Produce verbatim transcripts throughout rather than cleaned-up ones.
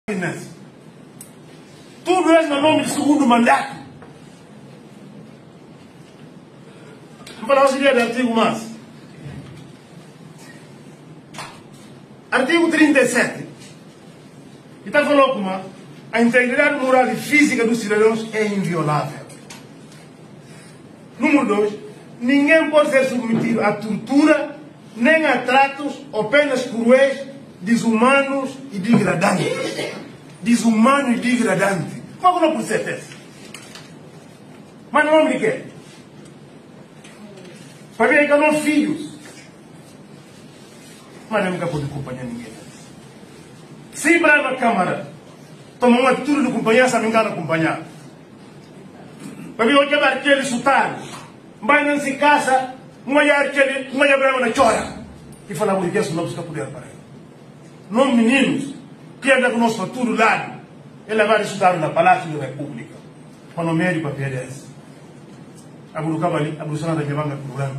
Tudo é no nome do segundo mandato. Vamos falar auxiliar do artigo mais. Artigo trinta e sete. E está falando como a integridade moral e física dos cidadãos é inviolável. Número dois. Ninguém pode ser submetido a tortura, nem a tratos ou penas cruéis, desumanos e degradantes. Desumano e degradante. Como é que não pode ser esse? Mas não me quer. Para ver que eu não filhos. Mas nunca pode acompanhar ninguém. Se para na Câmara toma uma atitude de acompanhar, se não engano acompanhar. Para ver o que é aquele sotar. Vai não se casa, não é aquele, não é brava na chora. E fala por isso não busca poder para ele. Não meninos. Que é do nosso futuro lado, ele vai estudar na Palácio da República, para o meio de papel desse. A Burucabali, a Bruxana da Guevanga programa.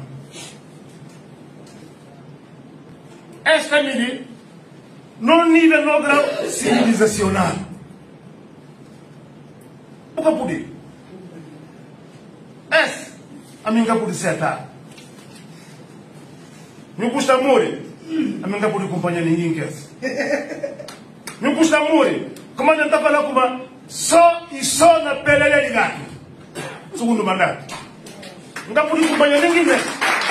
Esta medida, no nível no grau civilizacional. O que pode? Esse, a minha pode acertar. Não custa morrer, a minha pode acompanhar ninguém que é. Não custa morrer. Como a gente está falando como só e só na pele de gato. Segundo mandato. Não dá por acompanhar ninguém mesmo.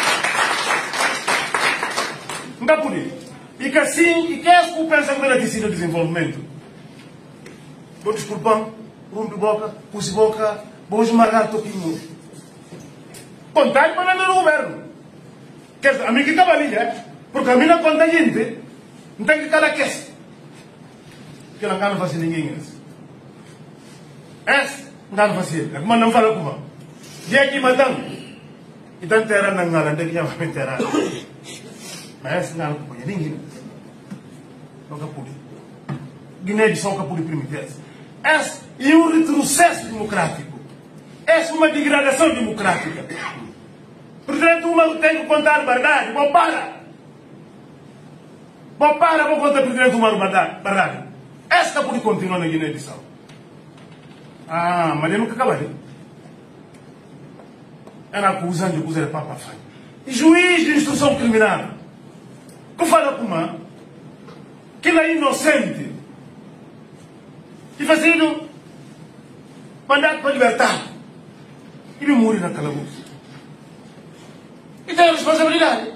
Não dá por isso. E que assim, e que é que pensa que vai ter sido desenvolvimento? Vou desculpar, rumbo de boca, pus boca, vou esmagar toquinho. Contar para não no governo. Quer dizer, a mim que estava ali, é? Porque a mim não conta gente. Não tem que cada questão. Que não quero fazer ninguém isso. Esse não quero fazer. Mas não fala como. De aqui matando. Então terá na ngala, de que já vai enterrar. Mas esse não quero fazer ninguém. Não quero poder. Guiné-Bissau quer poder permitir. Esse é um retrocesso democrático. Essa é uma degradação democrática. Portanto, uma tem que contar a verdade. Vou para. Vou para, vou contar a presidente uma verdade. Esta pode continuar na Guiné-Bissau. Ah, mas ele nunca acaba de. Era acusando de acusar de Papa Fai. Juiz de instrução criminal. Que fala com uma que ele é inocente. E fazendo mandato para libertar. Ele morre na calabouço. E tem a responsabilidade.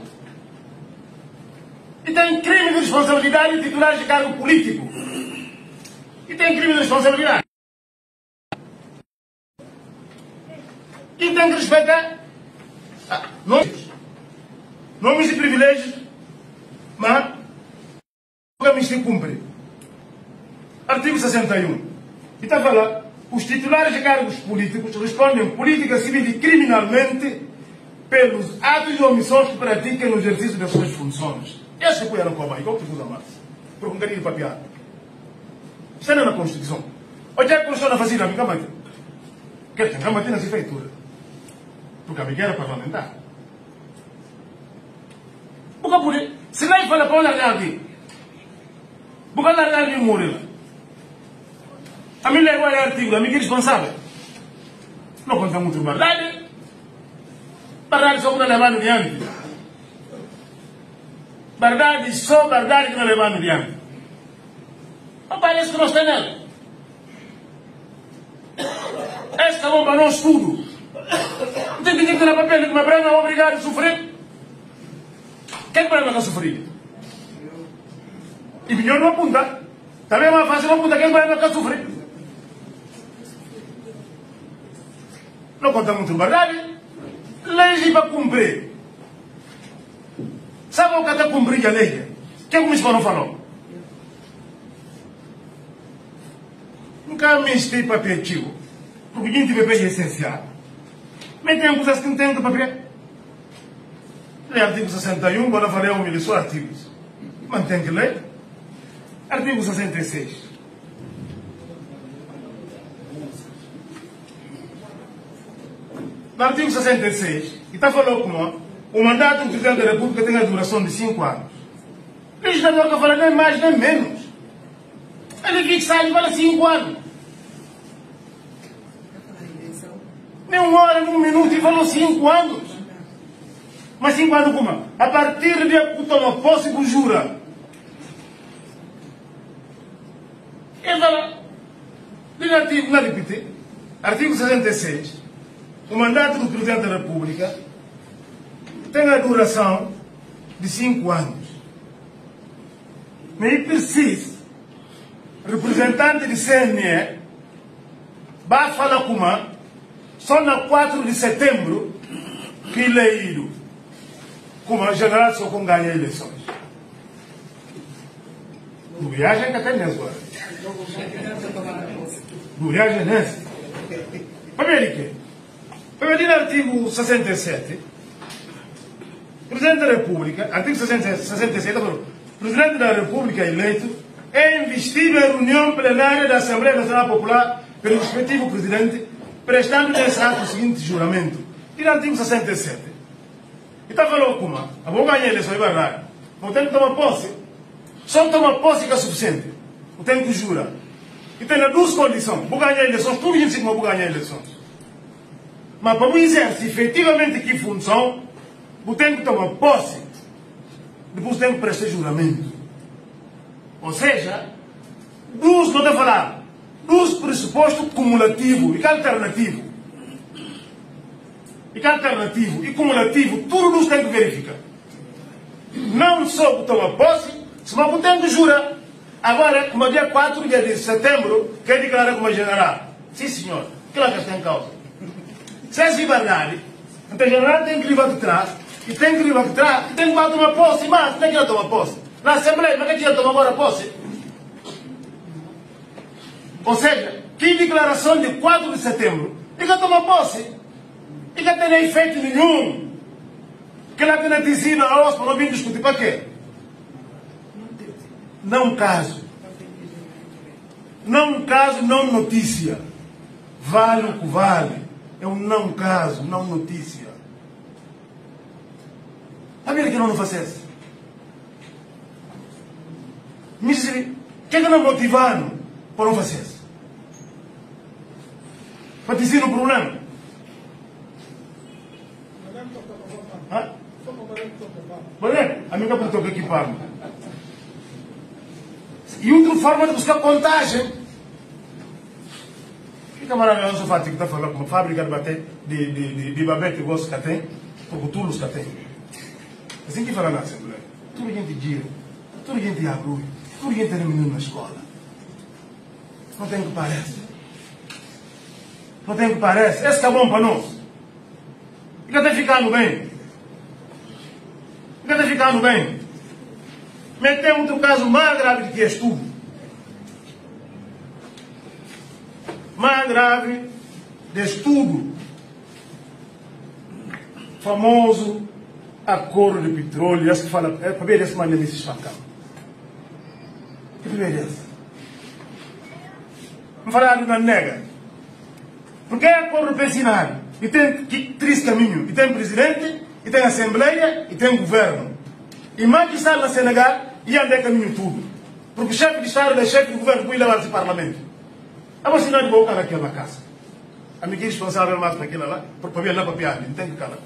E tem crime de responsabilidade de titular de cargo político. E tem crime de responsabilidade. E tem que respeitar ah, nomes, nomes e privilégios, mas o que se cumpre. Artigo sessenta e um. E está a falar, os titulares de cargos políticos respondem política civil e criminalmente pelos atos e omissões que praticam no exercício das suas funções. Esse foi a Coba, igual que usa mais. Por um bocadinho de papiado. Isso não é na Constituição. Onde é que a Constituição não fazia? Fica mantendo. Quer dizer, não mantendo as feituras. Porque a minha era parlamentar. Porque por isso, se não fala para largar aqui, porque largar aqui morre lá. A minha levou a artigo, a minha é responsável. Não conta muito verdade. Verdade só que não levando adiante. Verdade só verdade que não levando adiante. Não parece que nós temos nada. Esta bomba não estudo. Não tem que dizer que na papel que uma branca é obrigada a sofrer. Quem é que branca sofrer? E melhor não apunta. Também é mais fácil não apuntar quem é branca sofrer. Não conta muito verdade. Leis para cumprir. Sabe o que está a cumprir a lei? Quem começou não falou? Nunca me estive para pedir, porque quem tiver bem essencial. Mas tem coisas que não tem para ver. Lê artigo sessenta e um, agora falei um milhão de artigos. Mas tem que ler. Artigo sessenta e seis. No artigo sessenta e seis, e está falando como o mandato do Presidente da República tem a duração de cinco anos. O legislador que fala nem mais nem menos. Ele fixa ele vale cinco anos. Nem uma hora, nem um minuto, e falou cinco anos. Mas cinco anos como? A partir de que toma posse, que jura. Ele fala, diz artigo, não repetir, artigo sessenta e seis, o mandato do Presidente da República tem a duração de cinco anos. Mas é preciso, representante de C N E, vai falar com uma, só na quatro de setembro, que eleito como a general só com ganha eleições. No viagem que até mesmo agora. No viagem nesse. Para ver o quê? Para ver no artigo sessenta e sete, Presidente da República, artigo sessenta e sete, o Presidente da República eleito é investido em reunião plenária da Assembleia Nacional Popular pelo respectivo Presidente, prestando nesse ato o seguinte juramento. E no artigo sessenta e sete, e está falando como? A boa ganhar eleições vai dar. Não tem que tomar posse. Só tomar posse que é suficiente. Não tem que jurar. E tem as duas condições. Vou ganhar eleições, tudo isso que vou ganhar eleições. Mas para me exercer efetivamente que função, eu tenho que tomar posse. Depois tenho que prestar juramento. Ou seja, duas, não estou a falar, dos pressupostos cumulativos e que alternativo. E que alternativo e cumulativo, tudo nos tem que verificar. Não só tomar posse, senão eu tenho que jurar. Agora, como é dia quatro de setembro, quer declarar como general. Sim, senhor. Que lá que está em causa. Se é verdade, então o general tem que levar de trás, e tem que levar de trás, e tem que tomar posse, mas tem que ir tomar posse. Na Assembleia, mas tem que ir tomar agora posse. Ou seja, que declaração de quatro de setembro, e que tomar posse. E que não tem efeito nenhum. Que ela tenha dizido a nós para não vir discutir. Para quê? Não caso. Não caso, não notícia. Vale o que vale. É um não caso, não notícia. A ver que não faz isso. Mas o que é que não motivaram para não fazer isso? Para dizer o problema. Ah? Olha, a minha perguntou que equipar-me. E outra forma de buscar contagem. Que camarada não sou que está falando com uma fábrica de bater, de, de, de, de babete gosto que tem, porque tudo os que tem. Assim que fala na Assembleia. Tudo gente gira, tudo gente abre, tudo gente tem menino na escola. Não tem que parece. Não tem que parece. Esse está bom para nós. E que está ficando bem. Está ficando bem. Mas tem outro caso mais grave do que este tudo. Mais grave deste tudo. Famoso acordo de petróleo. Esse que fala, é para ver esse maneiro se espancar. Que primeiro é esse? Não falaram na nega. Porque é acordo pensinário. E tem três caminhos. E tem presidente, e tem assembleia, e tem governo. E mais que está na Senegal, e anda caminho tudo. Porque o chefe de Estado é chefe do governo, que levar esse parlamento. A você não é de boca naquela casa. A minha responsável mais para aquela lá, para ver lá para piar, não tem que calar.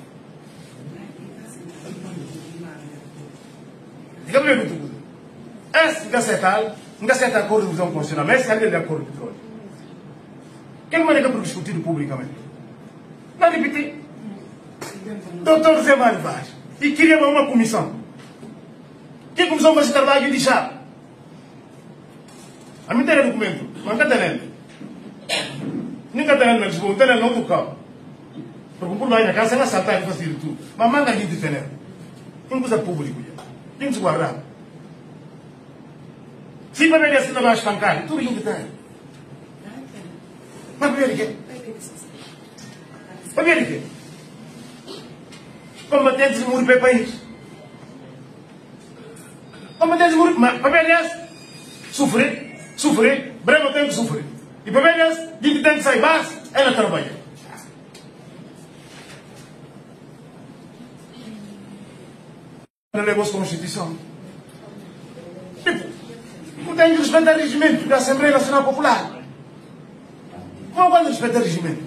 Diga para mim tudo. Esse não acertar, não acertar acordo de visão constitucional, mas esse é de acordo de petróleo. Quem maneira para discutir publicamente? Não repetir. Doutor Zé Mário Vaz. E queria uma comissão. Que comissão vai se trabalhar e deixar? A mim tem documento, mas não tem lendo. Nunca tem lendo na Lisboa, não tem lendo não do carro. Porque por lá na casa ela saltar e fazer tudo. Mas manda a gente ter lendo. Tem coisa pública. Tem que se guardar. Se para ver assim não vai espancar, tudo isso que tem. Mas para ver o quê? Para ver o quê? Combatentes de muro para o país. Combatentes de muro, mas para ver esse, sofrer, sofrer, breve tem que sofrer. E para ver esse, diz que tem que sair base, ela trabalha. Não negócio com a Constituição. Tipo, não tem que respeitar o regimento da Assembleia Nacional Popular. Como quando respeitar o regimento?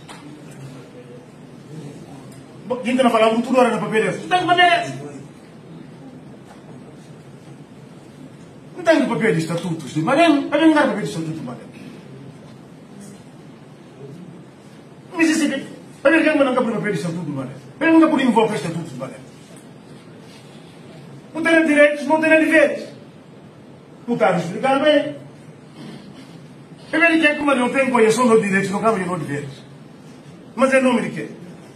Quem está a falar muito hora na papel desse? Não tem papel desse. Não tem papel de estatutos. Mas nem não dar papel de estatutos. Mas isso é que... Para que não tem papel de estatutos? Para que não pode invocar estatutos? Não tem direitos, não tem deveres. Não está a explicar bem. É verdade que é como não tem conhecimento dos direitos, não cabe de deveres. Mas é nome de quê?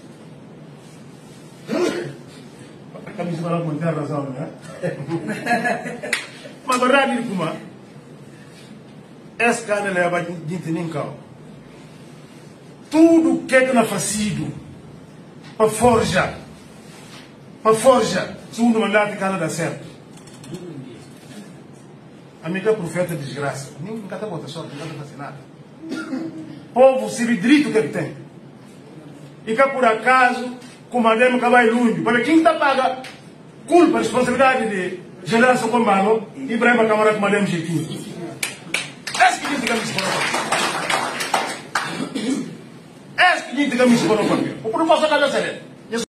A camisa vai lá tem razão, não é? Mas a verdade é como esse cara leva de entender tudo que é na facido para forjar, para forjar, segundo o mandato de cara dá certo. Amiga profeta de desgraça. Nunca está botando sorte, nunca está fazendo nada. Povo cividrito que ele tem. E que por acaso, como a Demo vai longe, para quem está paga culpa, responsabilidade de generar seu combalo, Ibrahim Câmara com a Demo jeitinho. Esse que diz que a missa Esse que diz que a missa para o papel. O que não posso acabar de